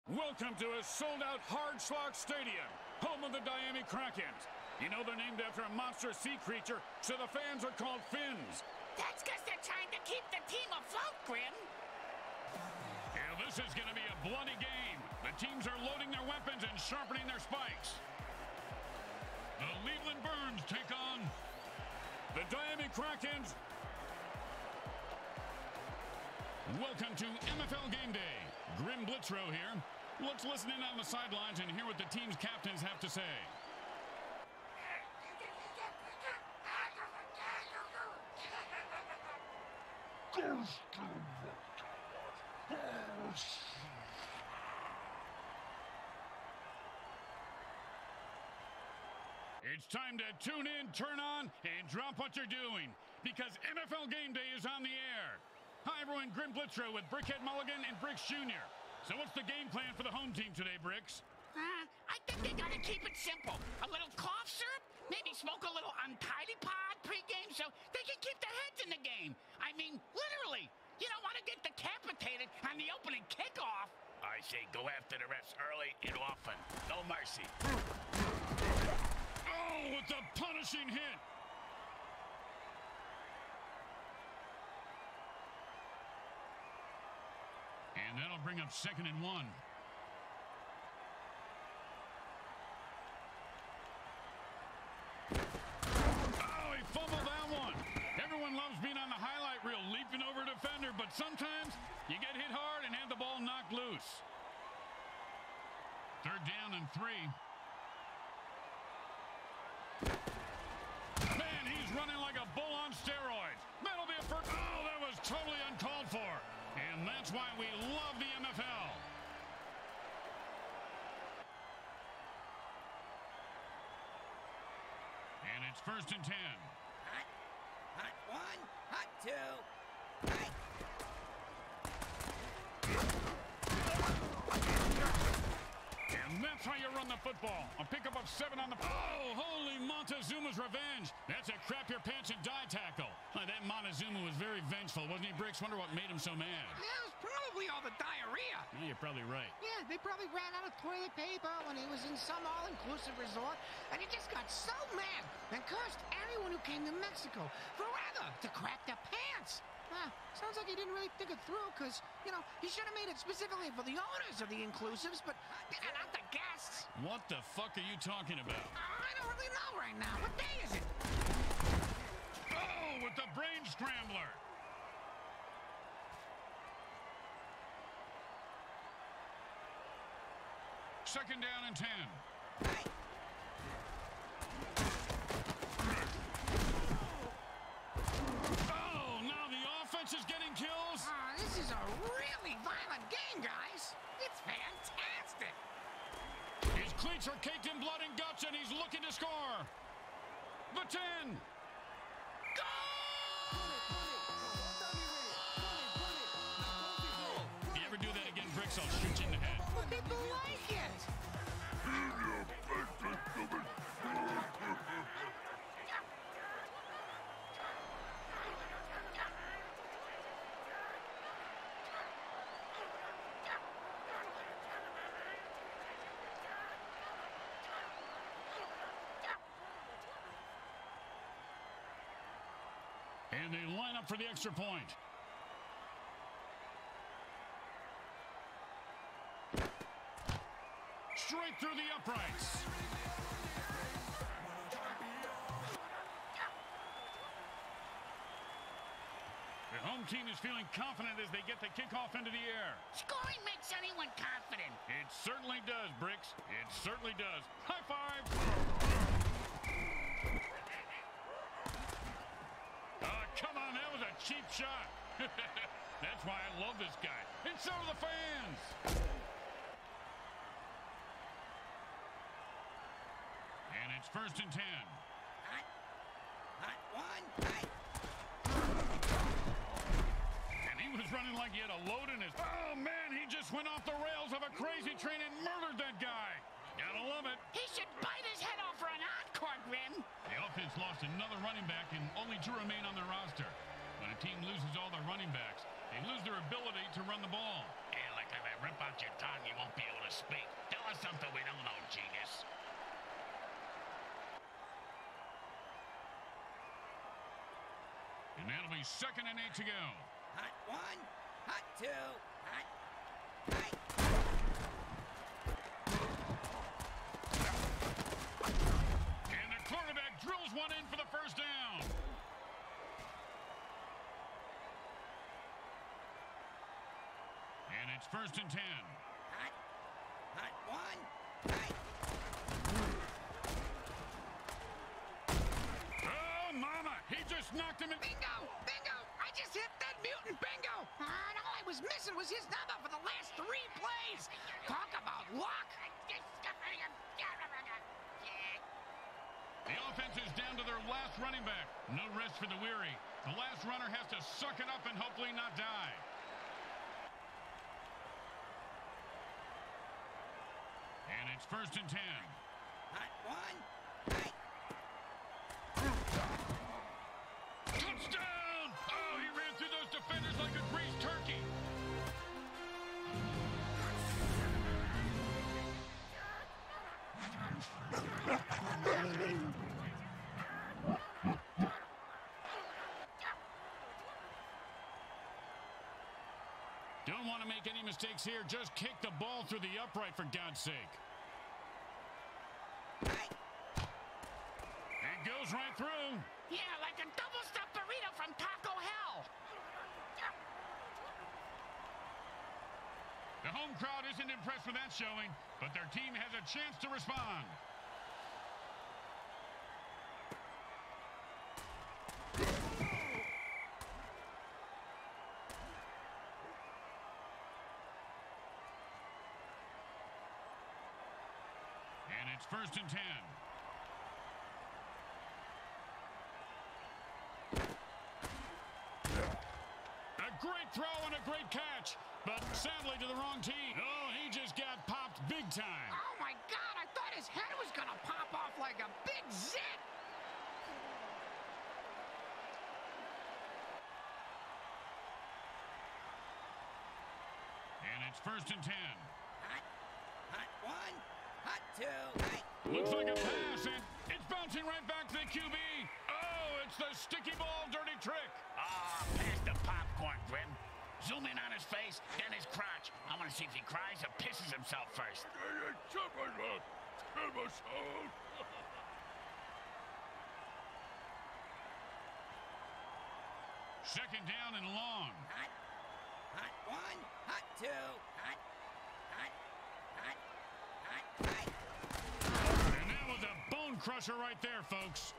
Welcome to a sold-out Hard-Schlag Stadium, home of the Miami Krakens. You know they're named after a monster sea creature, so the fans are called Fins. That's because they're trying to keep the team afloat, Grim. Yeah, this is going to be a bloody game. The teams are loading their weapons and sharpening their spikes. The Cleveland Burns take on the Miami Krakens. Welcome to MFL Game Day. Grim Blitzrow here. Let's listen in on the sidelines and hear what the team's captains have to say. It's time to tune in, turn on, and drop what you're doing, because MFL Game Day is on the air. Hi, everyone. Grim Blitzrow with Brickhead Mulligan and Bricks Jr. So what's the game plan for the home team today, Bricks? I think they gotta keep it simple. A little cough syrup, maybe smoke a little untidy pod pregame so they can keep their heads in the game. I mean, literally. You don't want to get decapitated on the opening kickoff. I say go after the refs early and often. No mercy. Oh, with the punishing hit. And that'll bring up 2nd and 1. Oh, he fumbled that one. Everyone loves being on the highlight reel, leaping over a defender, but sometimes you get hit hard and have the ball knocked loose. 3rd down and 3. Man, he's running like a bull on steroids. That'll be a first. Oh, that was totally uncalled for. And that's why we love the MFL. And it's 1st and 10. Hot 1, hot 2. Hot. And that's how you run the football. A pickup of 7 on the... Oh, holy Montezuma's revenge. That's a crap your pants and die tackle. That Montezuma was very vengeful, wasn't he, Bricks? Wonder what made him so mad. Yeah, it was probably all the diarrhea. Yeah, you're probably right. Yeah, they probably ran out of toilet paper when he was in some all-inclusive resort, and he just got so mad and cursed everyone who came to Mexico forever to crap their pants. Sounds like he didn't really think it through, because, you know, he should have made it specifically for the owners of the inclusives, but not the guests. What the fuck are you talking about? I don't really know right now. What day is it? Oh, with the brain scrambler. Second down and 10. Oh, now the offense is getting kills. This is a really violent game, guys. It's fantastic. His cleats are caked in blood and guts, and he's looking to score. The 10. You ever do that again, Bricks, I'll shoot you in the head. People like it. And they line up for the extra point. Straight through the uprights. The home team is feeling confident as they get the kickoff into the air. Scoring makes anyone confident. It certainly does, Bricks. It certainly does. High five. Come on, that was a cheap shot. That's why I love this guy. And so do the fans. And it's 1st and 10. Hot 1, hot. And he was running like he had a load in his... Oh, man, he just went off the rails of a crazy train and murdered that guy. Gotta love it. He should bite his head off for an encore, Grim. The offense lost another running back and only 2 remain on their roster. When a team loses all their running backs, they lose their ability to run the ball. Yeah, like if I rip out your tongue, you won't be able to something we don't know, genius. And that'll be 2nd and 8 to go. Hot 1, hot 2, hot, hot. And the quarterback drills one in for the first down. And it's 1st and 10. Hot, hot 1, hot. Oh, mama! He just knocked him in. Bingo! Bingo! I just hit that mutant bingo! And all I was missing was his number for the last 3 plays! Talk about luck! The offense is down to their last running back. No rest for the weary. The last runner has to suck it up and hopefully not die. And it's 1st and 10. Hot 1, hot. Touchdown! Oh, he ran through those defenders like a greased turkey. Don't want to make any mistakes here. Just kick the ball through the upright, for God's sake. It goes right through. Yeah, like a double-stuffed burrito from Taco Hell. The home crowd isn't impressed with that showing, but their team has a chance to respond. And it's 1st and 10. A great throw and a great catch, but sadly to the wrong team. Oh, he just got popped big time. Oh my God, I thought his head was gonna pop off like a big zit! And it's 1st and 10. Hot, hot 1, hot 2, hot. Looks like a pass, and it's bouncing right back to the QB. Oh, it's the sticky ball dirty trick. Ah, pass the popcorn, Grim. Zoom in on his face, then his crotch. I want to see if he cries or pisses himself first. 2nd down and long. Hot, hot 1, hot 2, hot, hot, hot, hot, hot. And that was a bone crusher right there, folks.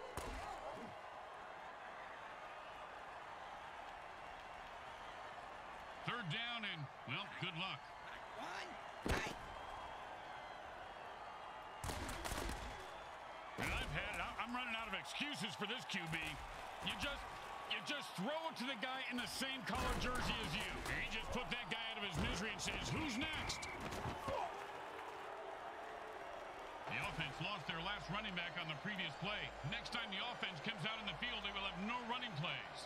Third down and, well, good luck. Hot 1, hot. And I've had it. I'm running out of excuses for this QB. You just throw it to the guy in the same color jersey as you. And he just put that guy out of his misery and says, who's next? The offense lost their last running back on the previous play. Next time the offense comes out in the field, they will have no running plays.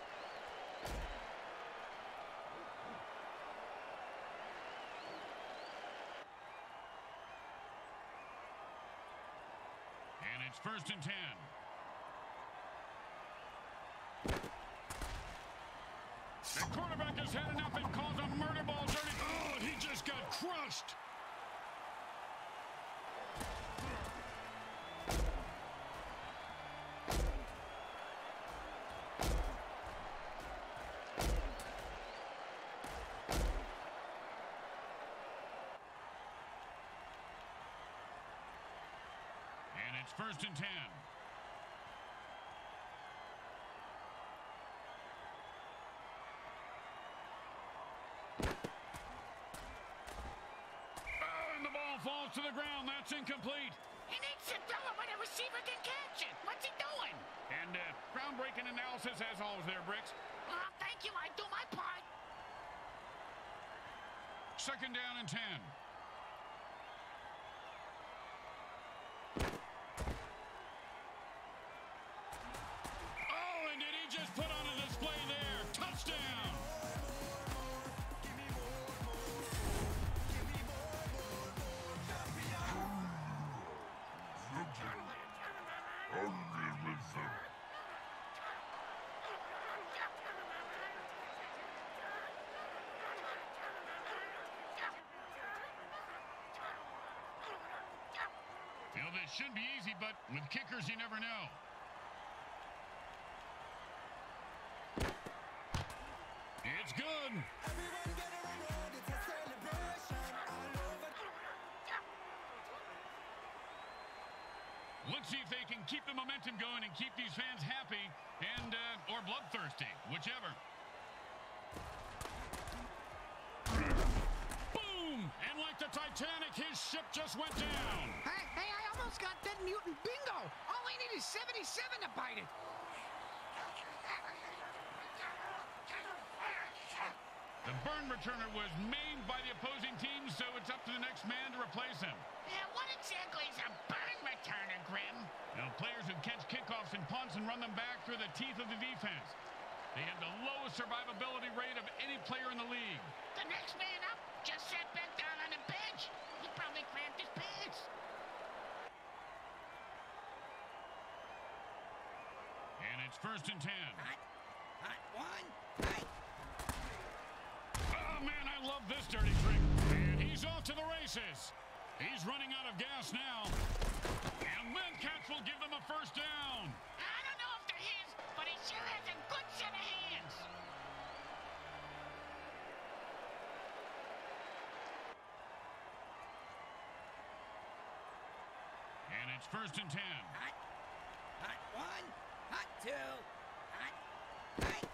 And it's 1st and 10. The quarterback has had enough and calls a murder ball dirty. Oh, he just got crushed. And it's 1st and 10. And the ball falls to the ground. That's incomplete. He needs to throw it when a receiver can catch it. What's he doing? And groundbreaking analysis as always there, Bricks. Oh, thank you. I do my part. 2nd down and 10. Oh, and did he just put on a display there? Touchdown! it should be easy, but with kickers, you never know. It's good. Let's see if they can keep the momentum going and keep these fans happy and or bloodthirsty, whichever. Boom! And like the Titanic, his ship just went down. Hey, I almost got Dead Mutant bingo. All I need is 77 to bite it. The burn returner was maimed by the opposing team, so it's up to the next man to replace him. Yeah, what exactly is a burn returner, Grim? Now, players who catch kickoffs and punts and run them back through the teeth of the defense. They have the lowest survivability rate of any player in the league. The next man up just sat back down on the bench. He probably cramped his pants. And it's 1st and 10. Hot one. Hot. Oh, man, I love this dirty trick. And he's off to the races. He's running out of gas now. And then Cats will give them a 1st down. I don't know if they're his, but he sure has a good set of hands. And it's 1st and 10. Hot one. Hot two. Hot. Hot.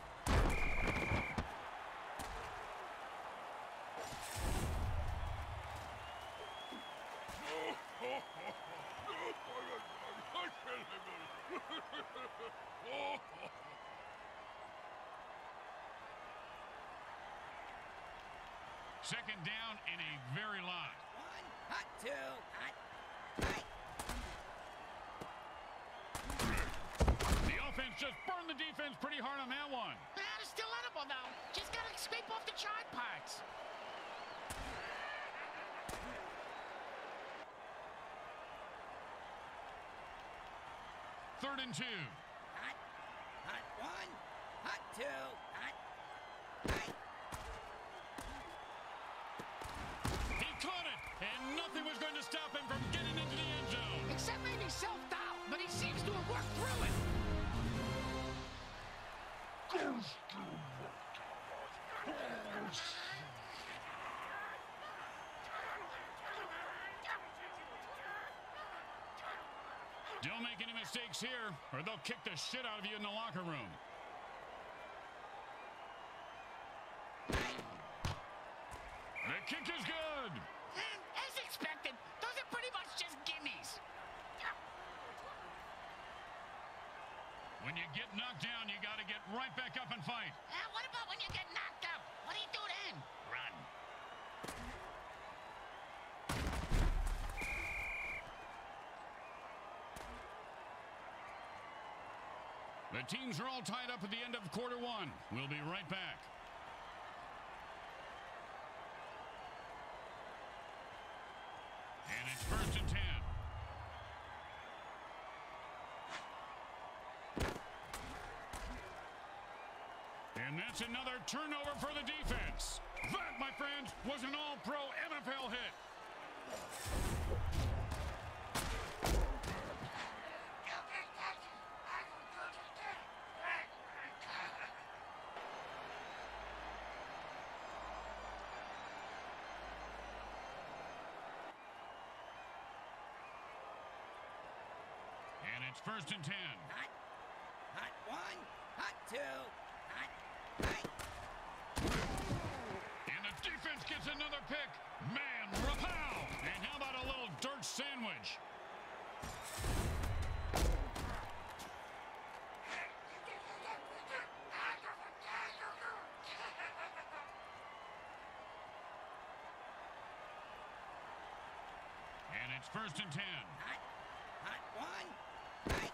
Second down in a very lot. One. Hot two. Hot. Hot. The offense just burned the defense pretty hard on that one. It's still edible, though. Just gotta scrape off the charred parts. Third and 2. Hot one. Hot two. Hot. Hot. He caught it, and nothing was going to stop him from getting into the end zone. Except maybe self-doubt, but he seems to have worked through it. Don't make any mistakes here, or they'll kick the shit out of you in the locker room. The kick is good. As expected, those are pretty much just gimmies. When you get knocked down, you got to get right back up and fight. What about when you get knocked up? What do you do then? Run. The teams are all tied up at the end of quarter 1. We'll be right back. And it's 1st and 10. And that's another turnover for the defense. That, my friends, was an all-pro NFL hit. And it's 1st and 10. Hot one. Hot two. Hot. Hot. And the defense gets another pick. Man, rapow! And how about a little dirt sandwich? And it's 1st and 10. Hot one. Hot.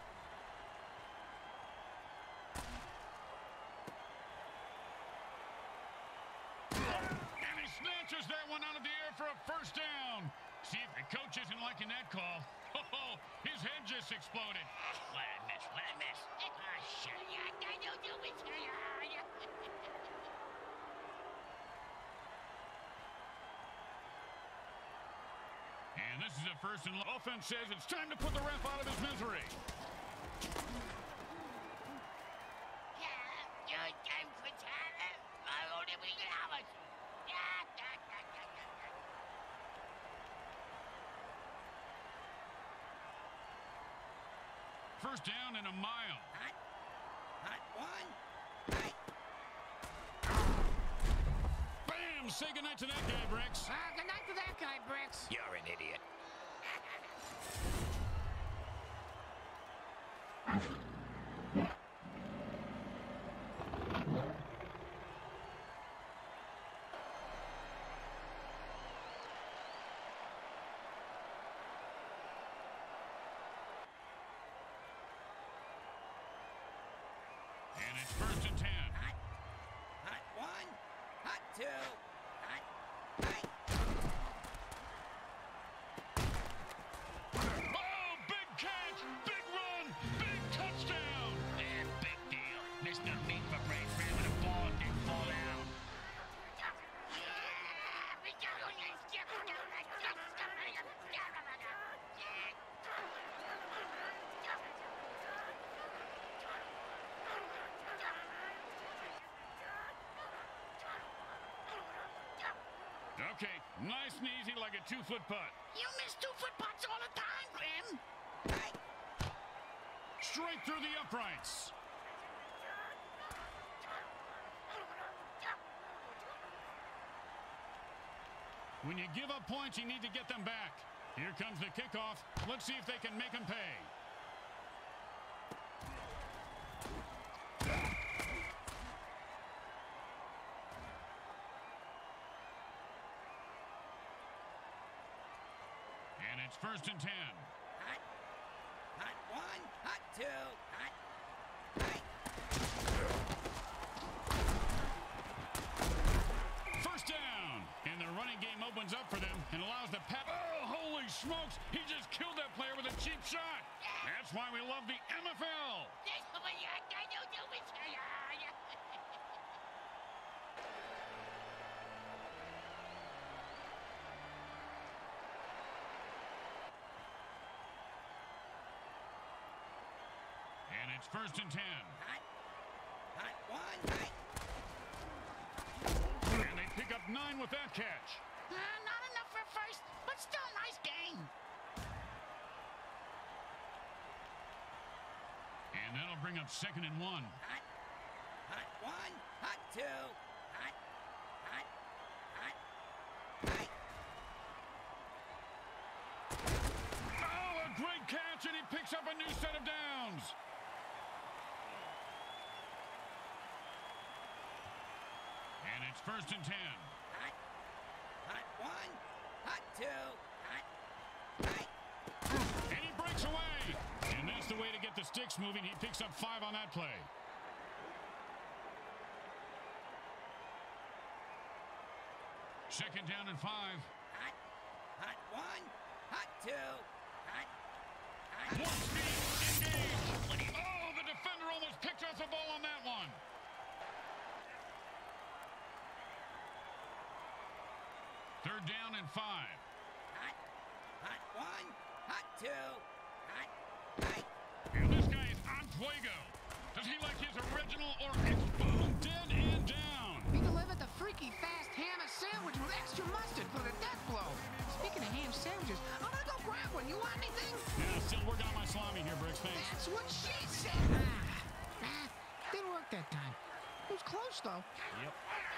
And he snatches that one out of the air for a 1st down. See if the coach isn't liking that call. Oh, his head just exploded. What I miss? What I miss? Ah, shit. And this is a first and offense says it's time to put the ref out of his misery. First down and a mile. Hot one. Hot. Bam! Say goodnight to that guy, Bricks. Good night to that guy, Bricks. You're an idiot. And it's first and 10. Hot one. Hot two. Hot. Hot. Oh, big catch, big run, big touchdown. And big deal. Mr. Meat for Brace ran with the ball and didn't fall down. Okay, nice and easy like a 2-foot putt. You miss 2-foot putts all the time, Grim. Straight through the uprights. When you give up points, you need to get them back. Here comes the kickoff. Let's see if they can make them pay. And it's first and 10. Hot. Hot one. Hot two. Hot. Hot. First down. And the running game opens up for them and allows the pass. Oh, holy smokes. He just killed that player with a cheap shot. That's why we love the MFL. And it's first and 10. Hot. Hot one. Hot. And they pick up 9 with that catch. Not enough for first, but still nice game. And that'll bring up second and 1. Hot. Hot one. Hot two. Hot. Hot. Hot. Hot. Oh, a great catch, and he picks up a new set of downs. And it's first and 10. Hot. Hot one. Hot two. Hot. Hot. And he breaks away. And that's the way to get the sticks moving. He picks up 5 on that play. Second down and 5. Hot. Hot one. Hot two. Hot. Hot. One speed, engage. Oh, the defender almost picked off the ball on that one. Third down and 5. Hot. Hot one. Hot two. Hot. Hot. And this guy is on fuego. Does he like his original or boom, dead and down? He delivered the freaky fast ham sandwich with extra mustard for the death blow. Speaking of ham sandwiches, I'm gonna go grab one. You want anything? Yeah, still working on my salami here, Bricks. Thanks. That's what she said. Didn't work that time. It was close, though. Yep.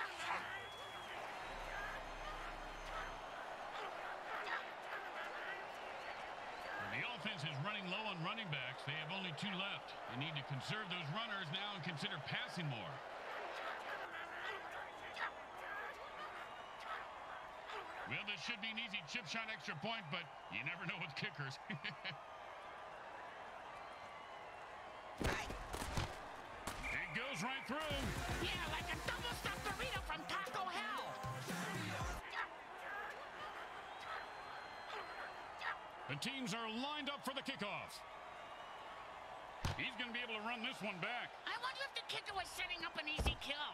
The offense is running low on running backs. They have only 2 left. They need to conserve those runners now and consider passing more. Well, this should be an easy chip shot extra point, but you never know with kickers. It goes right through. Yeah, like a double-stuffed burrito from Taco Hell. The teams are lined up for the kickoff. He's going to be able to run this one back. I wonder if the kicker was setting up an easy kill.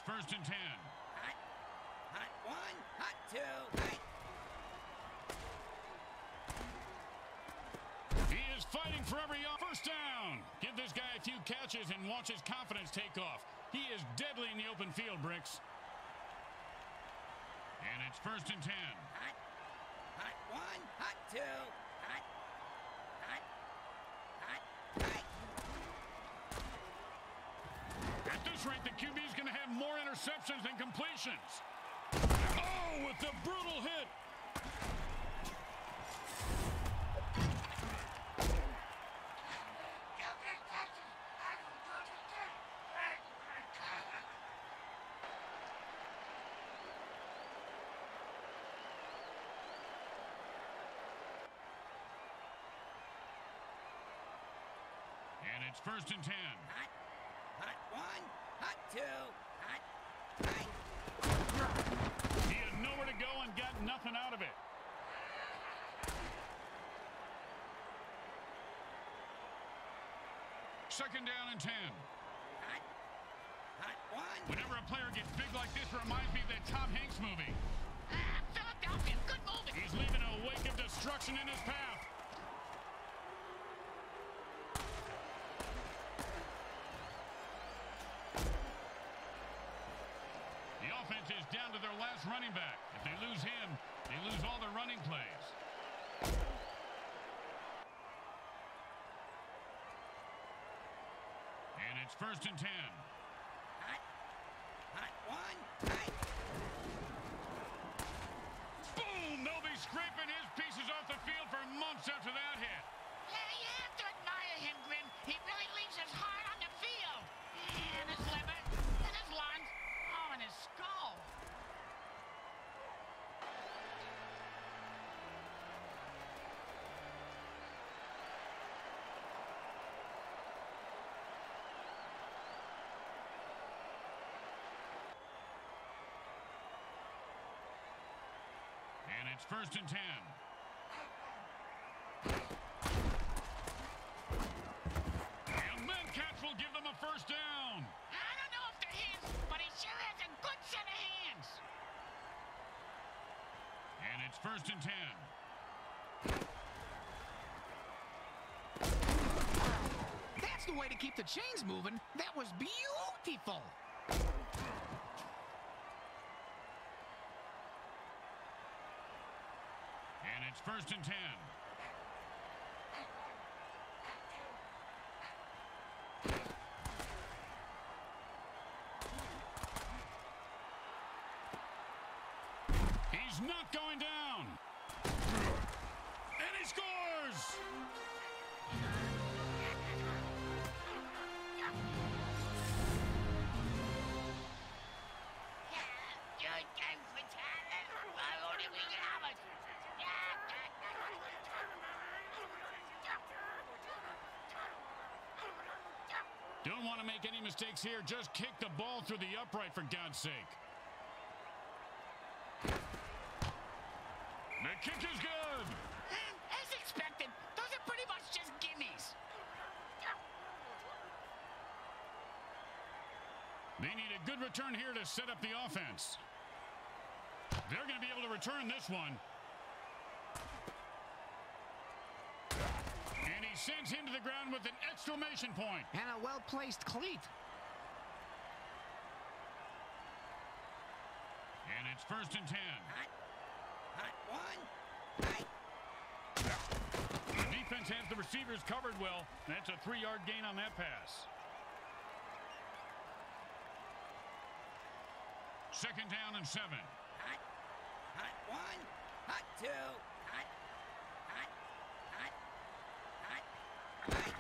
it's 1st and 10. Hot. Hot 1. Hot 2. Hot. He is fighting for every first down. Give this guy a few catches and watch his confidence take off. He is deadly in the open field, Bricks. And it's 1st and 10. Hot. Hot 1. Hot 2. Hot. Hot. Hot. Hot. At this rate, the QB is going to have more interceptions than completions. Oh, with the brutal hit. And it's 1st and 10. Hot. Hot 1. Hot 2. Hot. Hot. He had nowhere to go and got nothing out of it. Second down and 10. Hot. Hot 1. Whenever a player gets big like this, it reminds me of that Tom Hanks movie. Philadelphia, good moving. He's leaving a wake of destruction in his path. The offense is down to their last running back. If they lose him, they lose all their running plays. And it's 1st and 10. Hot. Hot 1. Hot. Boom! They'll be scraping his pieces off the field for months after that hit. Yeah, you have to admire him, Grim. He really leaves his heart on the field. And his liver, and his lungs, oh, and his skull. And it's 1st and 10. And then catch will give them a first down. I don't know if they're his, but he sure has a good set of hands. And it's 1st and 10. That's the way to keep the chains moving. That was beautiful. And it's 1st and 10. He's not going down. And he scores! Don't want to make any mistakes here. Just kick the ball through the upright, for God's sake. The kick is good. As expected, those are pretty much just gimmies. They need a good return here to set up the offense. They're going to be able to return this one. And he sends him to the ground with an exclamation point. And a well-placed cleat. And it's 1st and 10. Hot. Hot 1. Hot. The defense has the receivers covered well. That's a 3-yard gain on that pass. Second down and 7. Hot. Hot 1. Hot 2. Hot. Hot. Hot. Hot. Hot.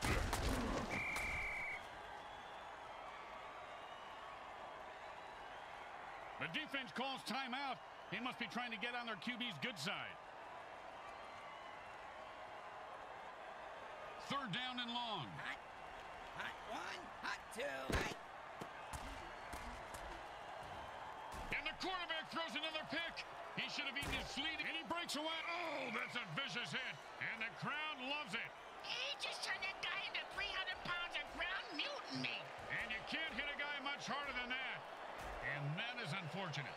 The defense calls timeout. They must be trying to get on their QB's good side. Third down and long. Hot. Hot 1. Hot 2. Hot. And the quarterback throws another pick. He should have eaten his sleeve, and he breaks away. Oh, that's a vicious hit, and the crowd loves it. He just turned that guy into 300 pounds of ground mutiny. And you can't hit a guy much harder than that. is unfortunate.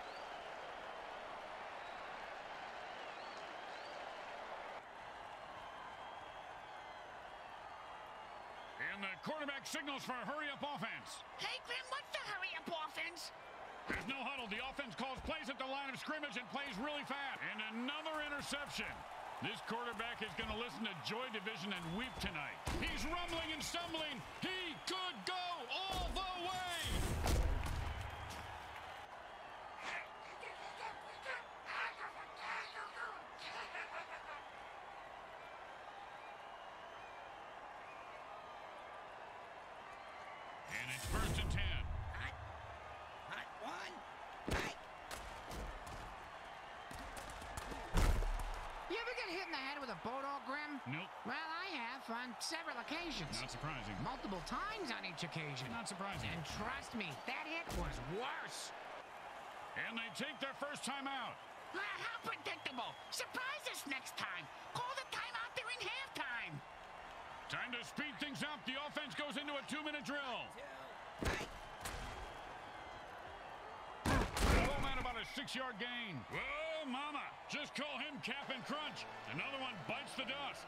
And the quarterback signals for a hurry-up offense. Hey, Grim, what's the hurry-up offense? There's no huddle. The offense calls plays at the line of scrimmage and plays really fast. And another interception. This quarterback is going to listen to Joy Division and weep tonight. He's rumbling and stumbling. He could go all the way. And it's 1st and 10. Hot one. Hot. You ever get hit in the head with a boat-all, Grim? Nope. Well, I have on several occasions. Not surprising. Multiple times on each occasion. Not surprising. And trust me, that hit was worse. And they take their first time out. How predictable. Surprise us next time. Call the timeout during halftime. Time to speed things up. The offense goes into a 2-minute drill. Oh, man, about a 6-yard gain. Whoa, mama. Just call him Cap'n Crunch. Another one bites the dust.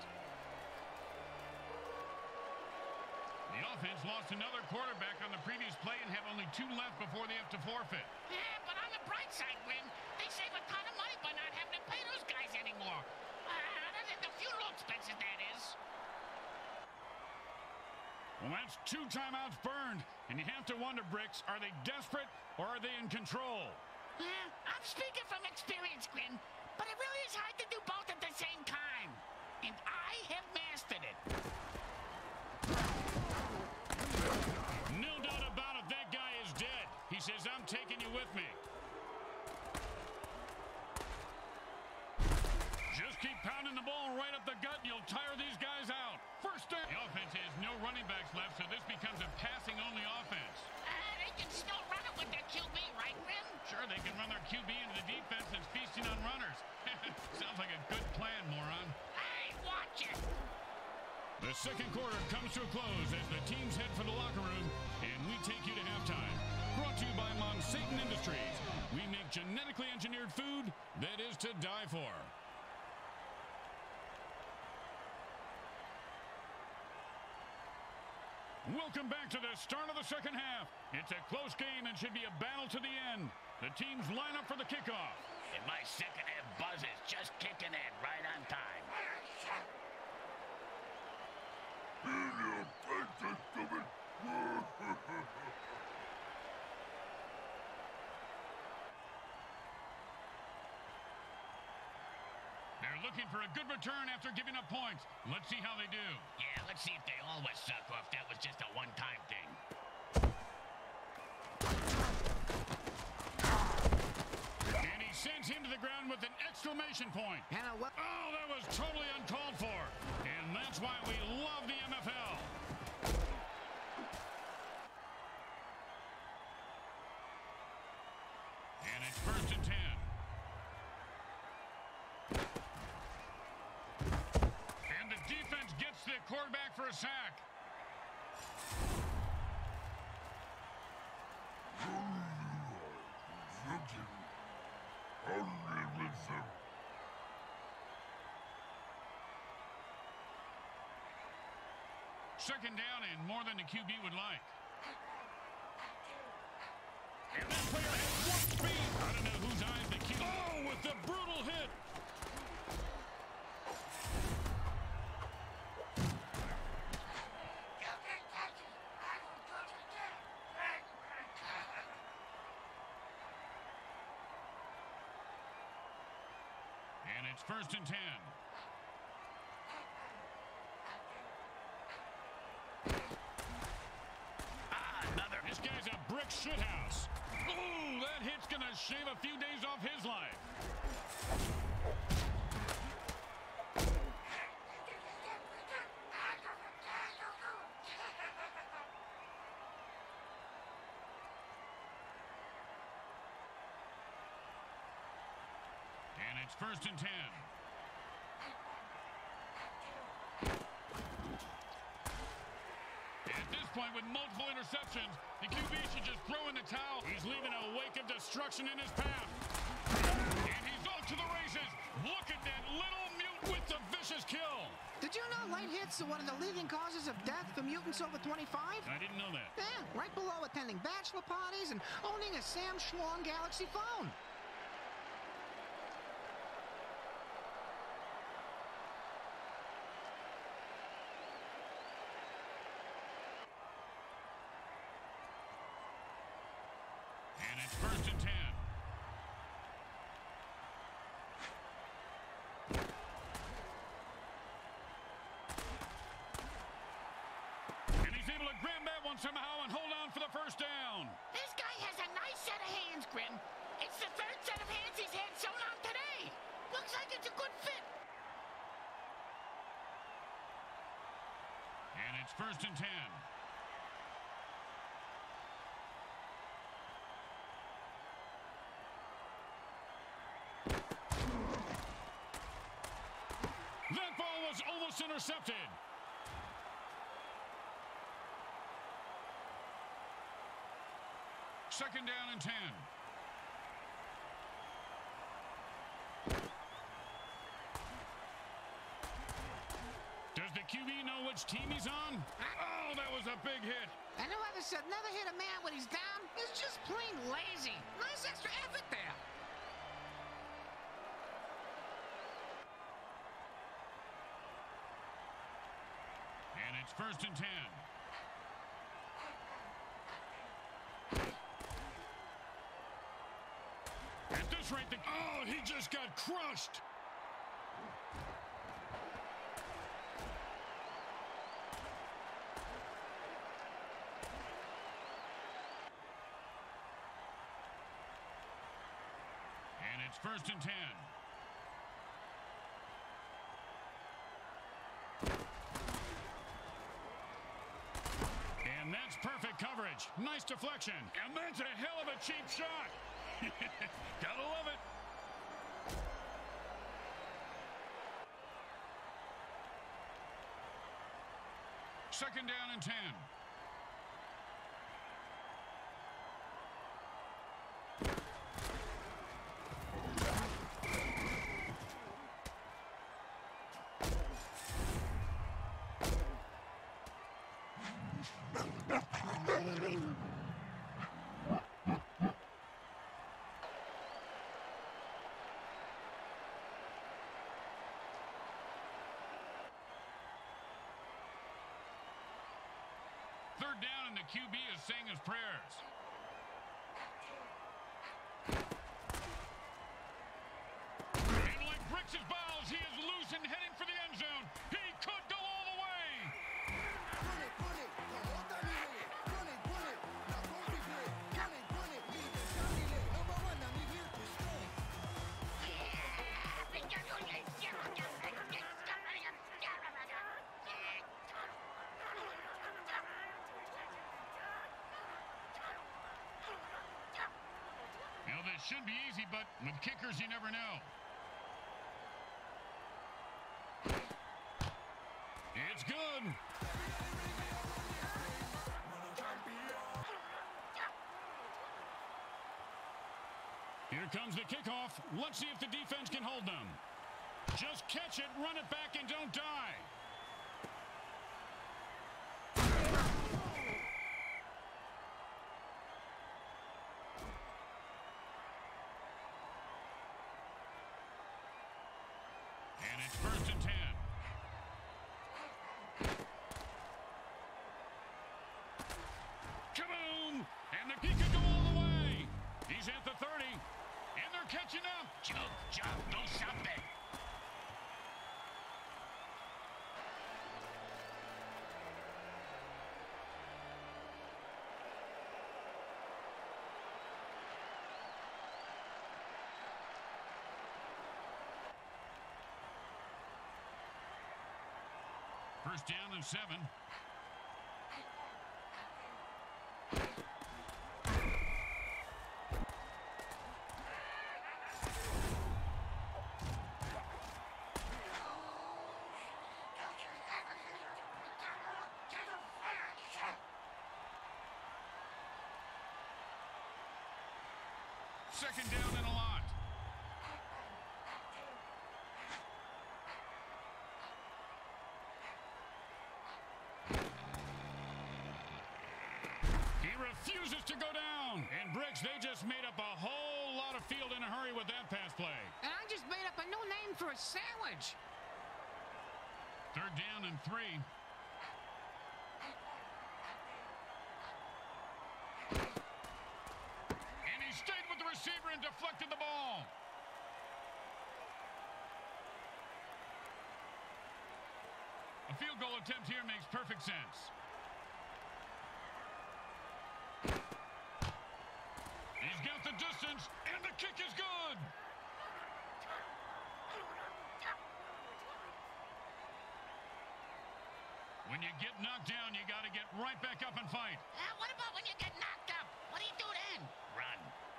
The offense lost another quarterback on the previous play and have only 2 left before they have to forfeit. Yeah, but on the bright side, Grim, they save a ton of money by not having to pay those guys anymore. Other than the funeral expenses, that is. Well, that's 2 timeouts burned. And you have to wonder, Bricks, are they desperate or are they in control? I'm speaking from experience, Grim, but it really is hard to do both at the same time. And I have mastered it. No doubt about it, that guy is dead. He says, I'm taking you with me. Just keep pounding the ball right up the gut and you'll tire these guys out. First down. The offense has no running backs left, so this becomes a passing-only offense. They can still run it with their QB, right, Grim? Sure, they can run their QB into the defense that's feasting on runners. Sounds like a good plan, moron. Hey, watch it. The second quarter comes to a close as the teams head for the locker room, and we take you to halftime. Brought to you by Monsatan Industries. We make genetically engineered food that is to die for. Welcome back to the start of the second half. It's a close game and should be a battle to the end. The teams line up for the kickoff. And my second half buzz is just kicking in right on time. They're looking for a good return after giving up points. Let's see how they do. Yeah, let's see if they always suck or if that was just a one-time thing. And he sends him to the ground with an exclamation point. And Oh, that was totally uncalled for. And that's why we love the MFL. And it's 1st and 10. And the defense gets the quarterback for a sack. Second down and more than the QB would like. And that player has 1 speed. I don't know whose eyes the QB. Oh, with the brutal hit. And it's 1st and 10. Another. This guy's a brick shithouse. Ooh, that hit's gonna shave a few days off his life. And it's 1st and 10. At this point with multiple interceptions. The QB should just throw in the towel. He's leaving a wake of destruction in his path. And he's off to the races. Look at that little mute with the vicious kill. Did you know late hits are one of the leading causes of death for mutants over 25? I didn't know that. Yeah, right below attending bachelor parties and owning a Sam Schlong Galaxy phone. And it's 1st and 10. And he's able to grab that one somehow and hold on for the first down. This guy has a nice set of hands, Grim. It's the third set of hands he's had sewn on today. Looks like it's a good fit. And it's 1st and 10. That ball was almost intercepted. Second down and 10. Does the QB know which team he's on? Oh, that was a big hit. And whoever said never hit a man when he's down is just plain lazy. Nice extra effort there. And it's 1st and 10. At this rate, oh, he just got crushed. And it's 1st and 10. And that's perfect coverage. Nice deflection. And that's a hell of a cheap shot. Gotta love it. Second down and 10. Third down, and the QB is saying his prayers. And like bricks his balls, he is loose and heading for the end zone. He could go all the way. You know, this should be easy, but with kickers, you never know. It's good. Here comes the kickoff. Let's see if the defense can hold them. Just catch it, run it back, and don't die. And it's 1st and 10. Kaboom! And he could go all the way. He's at the 30. And they're catching up. Jump, do something. First down and 7. Second down and a lot. He refuses to go down. And Bricks, they just made up a whole lot of field in a hurry with that pass play. And I just made up a new name for a sandwich. Third down and 3. And he stayed with the receiver and deflected the ball. A field goal attempt here makes perfect sense. He's got the distance, and the kick is good. When you get knocked down, you got to get right back up and fight. What about when you get knocked up? What do you do then? Run.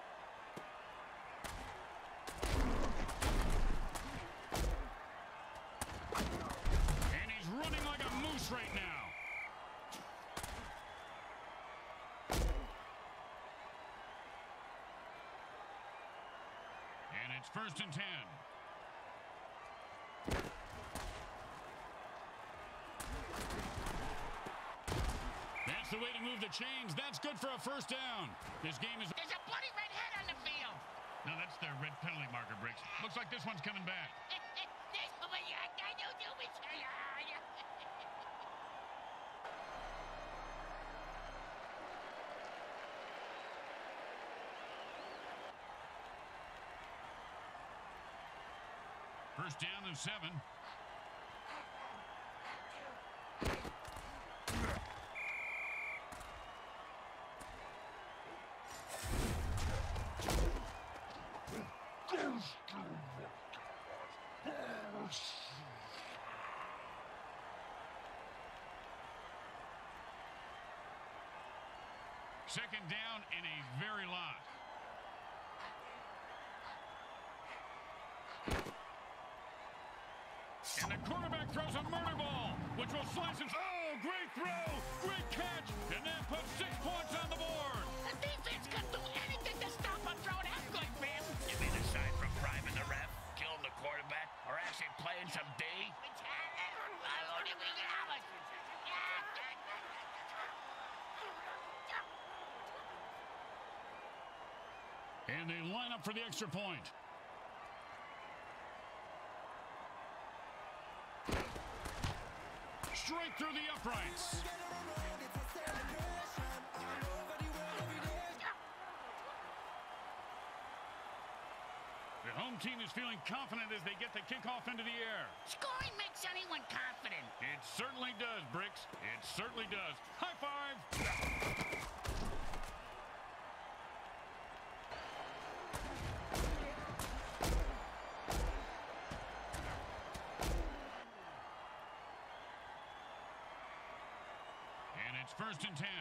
And he's running like a moose right now. And it's 1st and 10. That's the way to move the chains. That's good for a first down. This game is... There's a bloody red head on the field. No, that's their red penalty marker, Bricks. Looks like this one's coming back. First down and 7. Second down and a very lot. And the quarterback throws a murder ball, which will slice him. Oh, great throw, great catch, and that puts 6 points on the board. The defense could do anything to stop a throw that good, man. You mean aside from priming the ref, killing the quarterback, or actually playing some D? And they line up for the extra point. Straight through the uprights. The home team is feeling confident as they get the kickoff into the air. Scoring makes anyone confident. It certainly does, Bricks. It certainly does. High five. And it's 1st and 10.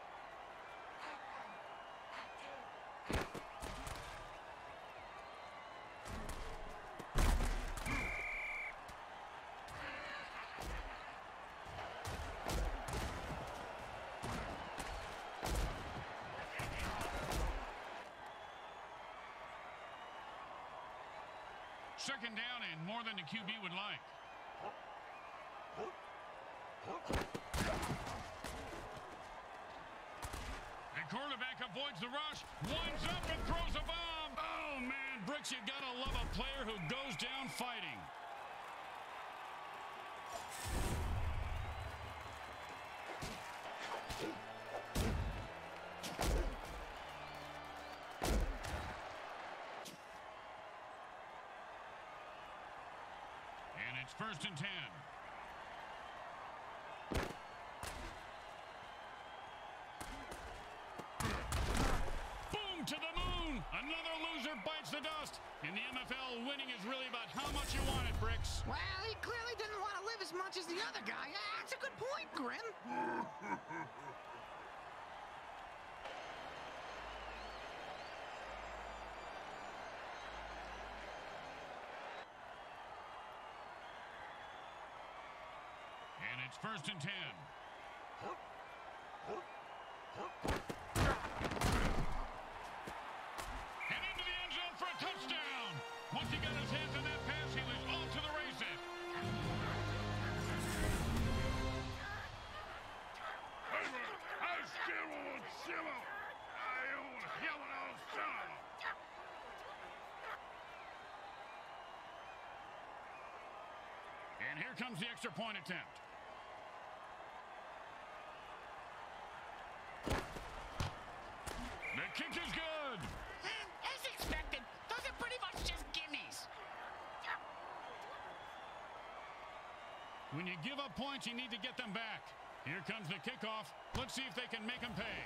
Second down and more than the QB would like. The quarterback avoids the rush, winds up and throws a bomb. Oh, man, Bricks, you gotta love a player who goes down fighting. And it's 1st and 10. Boom to the moon. Another loser bites the dust. In the MFL, winning is really about how much you want it, Bricks. Well, he clearly didn't want to live as much as the other guy. That's a good point, Grim. And it's 1st and 10. And into Once he got his hands on that pass, he was off to the races. And here comes the extra point attempt. The kick is good. As expected, those are pretty much just gimmies. When you give up points, you need to get them back. Here comes the kickoff. Let's see if they can make them pay.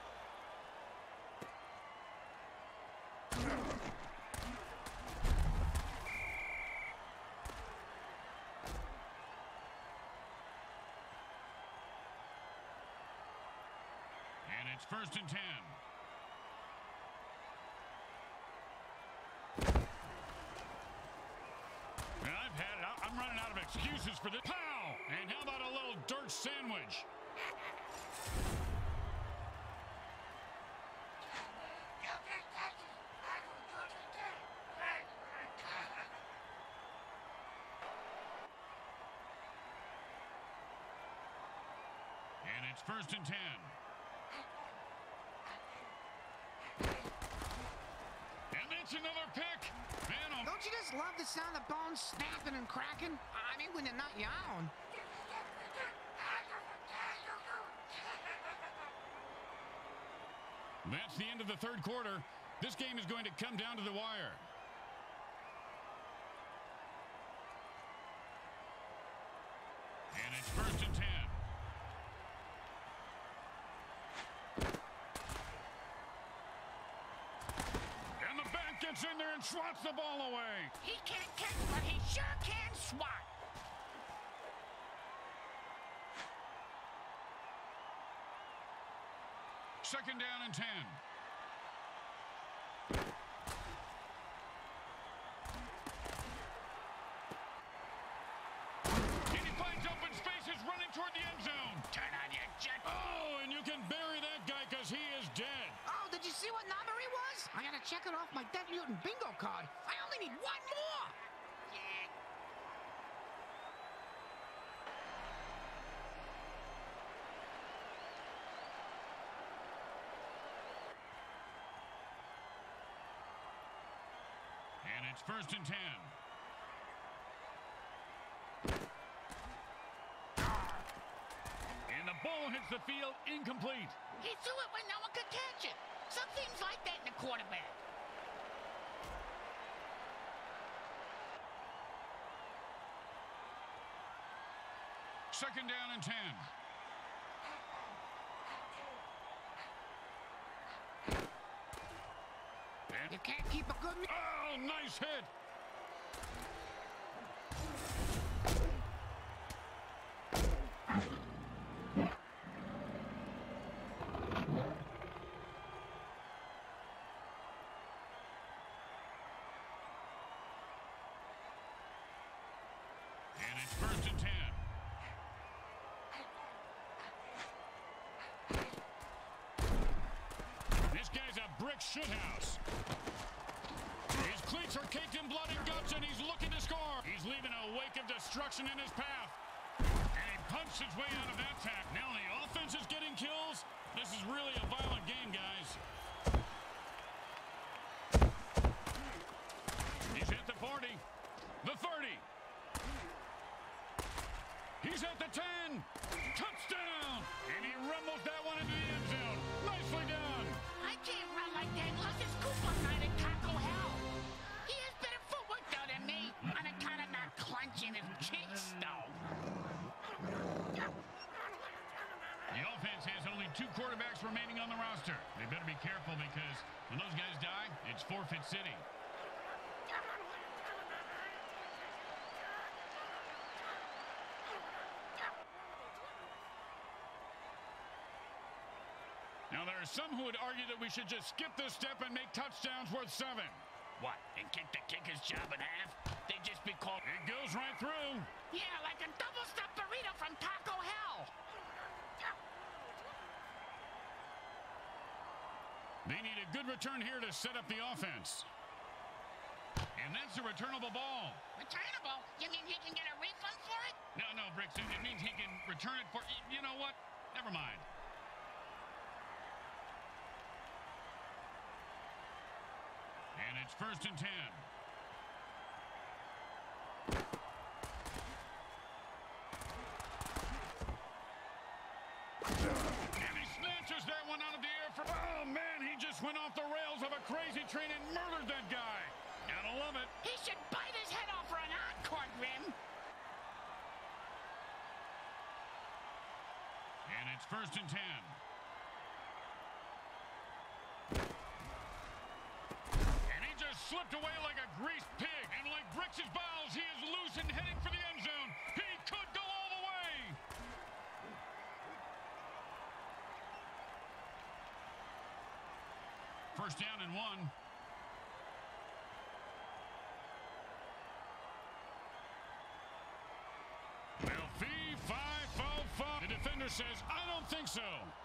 And it's 1st and 10. And I've had it. I'm running out of excuses for this. Pow! And how about a little dirt sandwich? And it's 1st and 10. And that's another pick. Man, oh. Don't you just love the sound of bones snapping and cracking? I mean, when they're not your own. That's the end of the 3rd quarter. This game is going to come down to the wire. And it's 1st and 10. And the back gets in there and swats the ball away. He can't catch, but he sure can swat. Second down and 10. And he finds open spaces running toward the end zone. Turn on your jet. Oh, and you can bury that guy because he is dead. Oh, did you see what number he was? I gotta check it off my Dead Mutant bingo card. I only need one more. Yeah. And it's 1st and 10. And the ball hits the field incomplete. He threw it when no one could catch it. Some teams like that in a quarterback. Second down and 10. And, You can't keep a good... oh, nice hit. And it's 1st and 10. This guy's a brick shithouse. His cleats are caked in blood and guts, and he's looking to score. He's leaving a wake of destruction in his path. And he punched his way out of that tack. Now the offense is getting kills. This is really a violent game, guys. He's at the 40, the 30. He's at the 10. Touchdown! And he rumbles that one into the end zone. Nicely done. I can't run like that unless it's coupon night at Taco Hell. He has better footwork, though, than me. On account of not clenching his cheeks, though. The offense has only 2 quarterbacks remaining on the roster. They better be careful because when those guys die, it's forfeit city. Now, there are some who would argue that we should just skip this step and make touchdowns worth 7. What, and kick the kicker's job in half? They just be called... It goes right through. Yeah, like a double-stuffed burrito from Taco Hell. They need a good return here to set up the offense. And that's That's a returnable ball. Returnable? You mean he can get a refund for it? No, Bricks. It means he can return it for... You know what? Never mind. And it's 1st and 10. And he snatches that one out of the air for... Oh, man, he just went off the rails of a crazy train and murdered that guy. Gotta love it. He should bite his head off for an encore, Grim. And it's 1st and 10. And he just slipped away like a greased pig. And like Bricks' balls, he is loose and heading for the end zone. He could go all the way. First down and 1. Well, fee, fi, fo, fum. The defender says, I don't think so.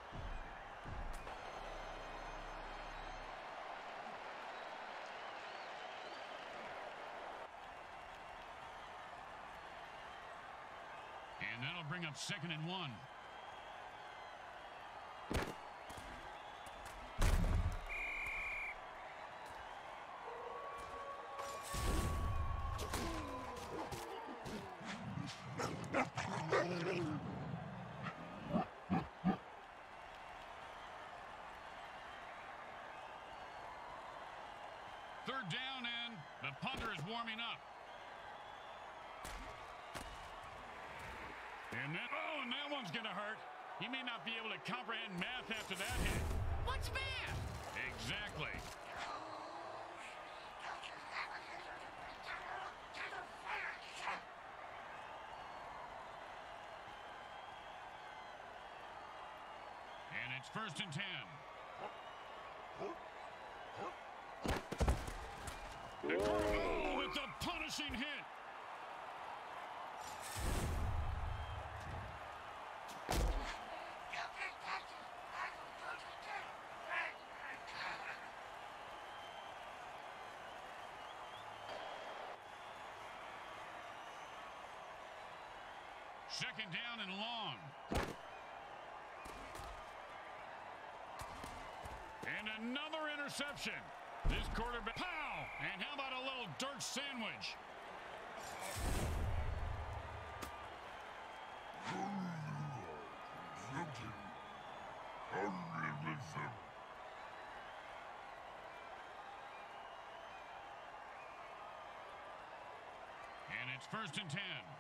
And that'll bring up 2nd and 1. Third down, and the punter is warming up. And that one's going to hurt. He may not be able to comprehend math after that hit. What's math? Exactly. And it's 1st and 10. Oh, it's a punishing hit. Second down and long. And another interception. This quarterback, pow! And how about a little dirt sandwich? And it's 1st and 10.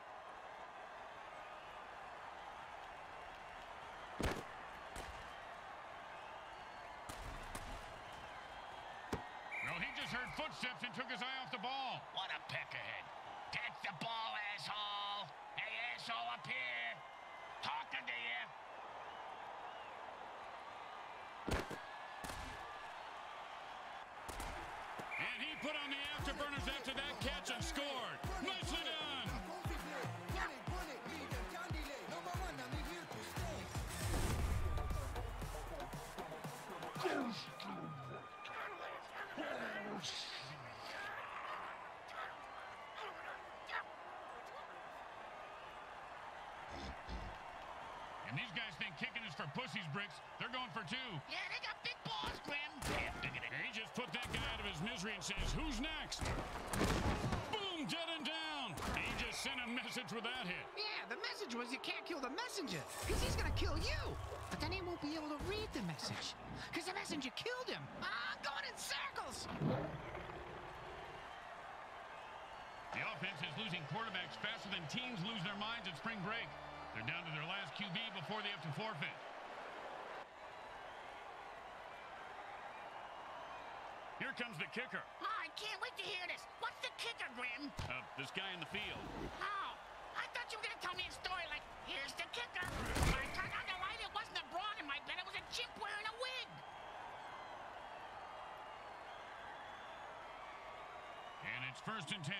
Heard footsteps and took his eye off the ball. What a peckerhead. Catch the ball, asshole. Hey, asshole up here. Talking to you. And he put on the afterburners after that catch and scored. Nicely done. And these guys think kicking is for pussies, Bricks. They're going for 2. Yeah, they got big balls, Grim. He just put that guy out of his misery and says, who's next? Boom, dead and down. He just sent a message with that hit. Yeah, the message was you can't kill the messenger, because he's going to kill you. But then he won't be able to read the message, because the messenger killed him. I'm going in circles. The offense is losing quarterbacks faster than teams lose their minds at spring break. They're down to their last QB before they have to forfeit. Here comes the kicker. Oh, I can't wait to hear this. What's the kicker, Grim? This guy in the field. Oh, I thought you were going to tell me a story like, here's the kicker. When I turned on the light, it wasn't a broad in my bed. It was a chimp wearing a wig. And it's 1st and 10.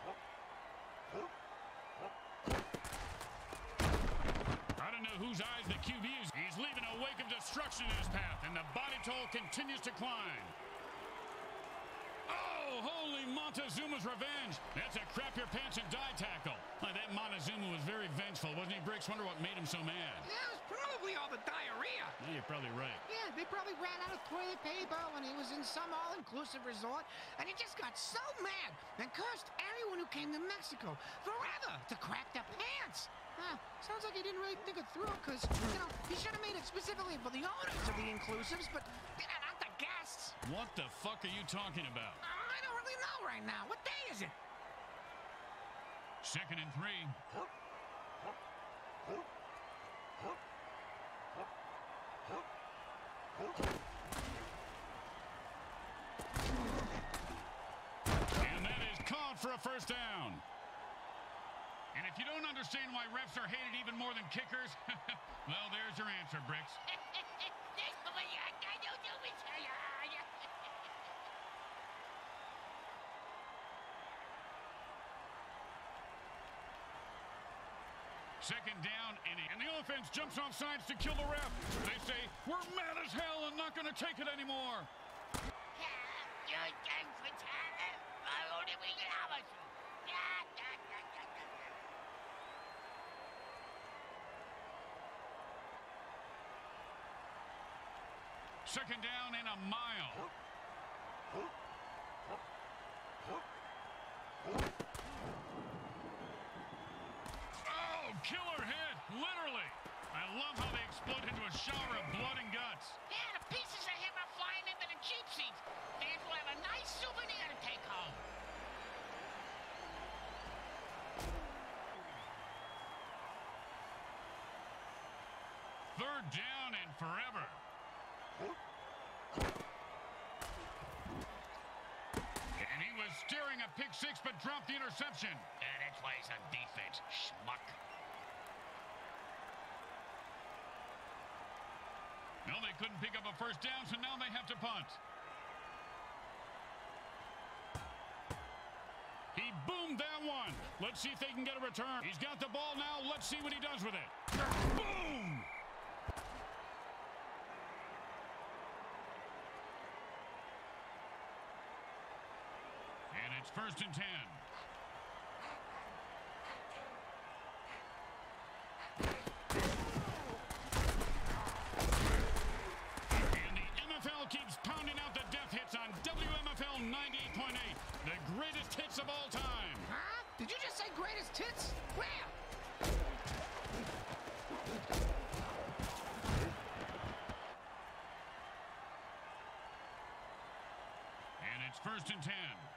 I don't know whose eyes the QB is. He's leaving a wake of destruction in his path, and the body toll continues to climb. Oh, holy moly. Montezuma's revenge. That's a crap-your-pants-and-die tackle. That Montezuma was very vengeful, wasn't he, Bricks? Wonder what made him so mad. Yeah, it was probably all the diarrhea. Yeah, you're probably right. Yeah, they probably ran out of toilet paper when he was in some all-inclusive resort, and he just got so mad and cursed everyone who came to Mexico forever to crap their pants. Sounds like he didn't really think it through, because, he should have made it specifically for the owners of the inclusives, but not the guests. What the fuck are you talking about? I don't really know right now. What day is it? 2nd and 3. And that is caught for a first down. And if you don't understand why refs are hated even more than kickers, well, there's your answer, Bricks. Second down, and the offense jumps off sides to kill the ref. They say, we're mad as hell and not going to take it anymore. Second down and a mile. Oh, killer hit, literally. I love how they explode into a shower of blood and guts. Yeah, the pieces of him are flying into the cheap seats. Fans will have a nice souvenir to take home. Third down and forever. And he was steering a pick six, but dropped the interception. Yeah, that's why he's on defense, schmuck. No, they couldn't pick up a first down, so now they have to punt. He boomed that one. Let's see if they can get a return. He's got the ball now. Let's see what he does with it. Boom! And it's 1st and 10. Keeps pounding out the death hits on WMFL 98.8, the greatest hits of all time. Huh? Did you just say greatest hits? Where? And it's 1st and 10.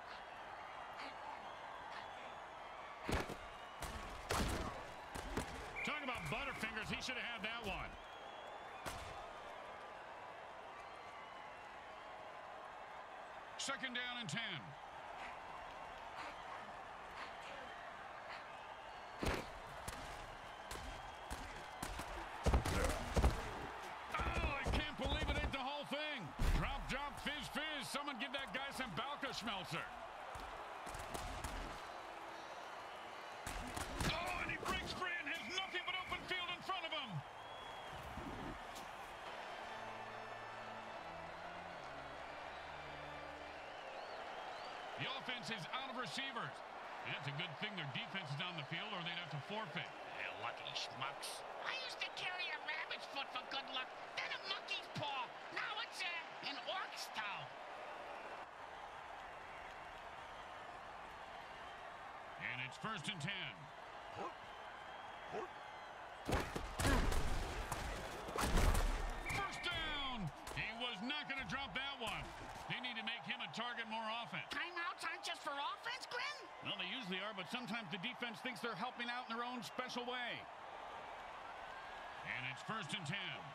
Talk about Butterfingers, he should have had that one. Second down and 10. Oh, I can't believe it ate the whole thing. Drop, fizz, fizz. Someone give that guy some Balka-Schmelzer. Oh, and he breaks free and has nothing but open field in front of him. The offense is out of receivers. And it's a good thing their defense is on the field or they'd have to forfeit. Yeah, lucky schmucks. I used to carry a rabbit's foot for good luck, then a monkey's paw. Now it's an orc's toe. And it's 1st and 10. First down. He was not going to drop that one. They need to make him a target more often. Timeouts aren't just for offense, Grim? Well, they usually are, but sometimes the defense thinks they're helping out in their own special way. And it's 1st and 10.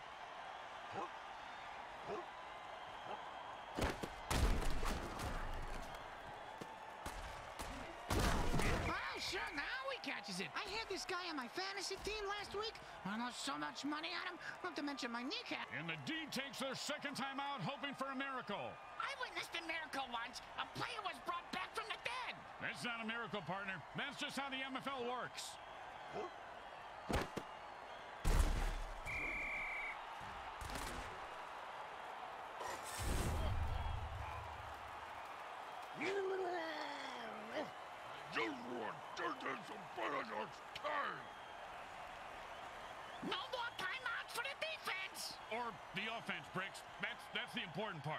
Oh, sure, now he catches it. I had this guy on my fantasy team last week. I lost so much money on him, not to mention my kneecap. And the D takes their second time out, hoping for a miracle. I witnessed a miracle once. A player was brought back from the dead. That's not a miracle, partner. That's just how the MFL works. No more timeouts for the defense. Or the offense, Bricks. That's the important part.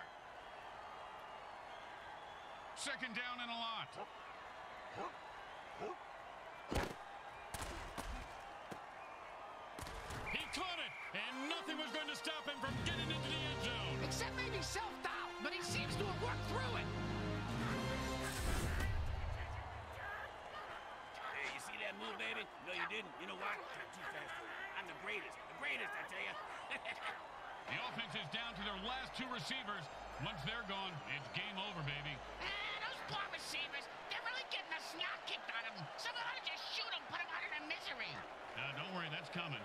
Second down and a lot. He caught it, and nothing was going to stop him from getting into the end zone. Except maybe self-doubt, but he seems to have worked through it. Hey, you see that move, baby? No, you didn't. You know why? I'm too fast for you. I'm the greatest. The greatest, I tell you. The offense is down to their last two receivers. Once they're gone, it's game over, baby. Those poor receivers, they're really getting the snot kicked out of them. Someone ought to just shoot them, put them out of their misery. Don't worry, that's coming.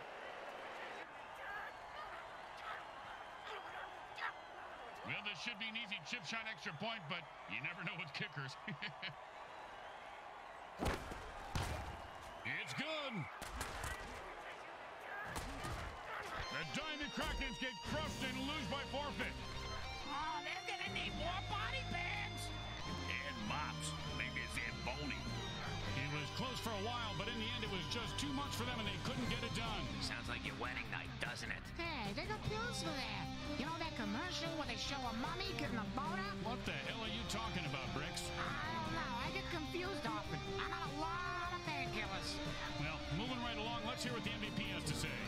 Well, this should be an easy chip shot extra point, but you never know with kickers. It's good. The Diamond Krakens get crushed and lose by forfeit. Oh, they're gonna need more body bags. And mops. Maybe it's Ed Boney. It was close for a while, but in the end, it was just too much for them, and they couldn't get it done. Sounds like your wedding night, doesn't it? Hey, they got pills for that. You know that commercial where they show a mummy getting a boner? What the hell are you talking about, Bricks? I don't know. I get confused often. I'm on a lot of painkillers. Well, moving right along, let's hear what the MVP has to say.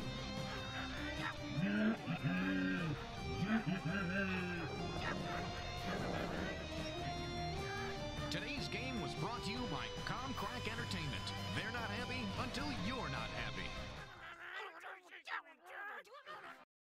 Today's game was brought to you by Comcrack Entertainment. They're not happy until you're not happy.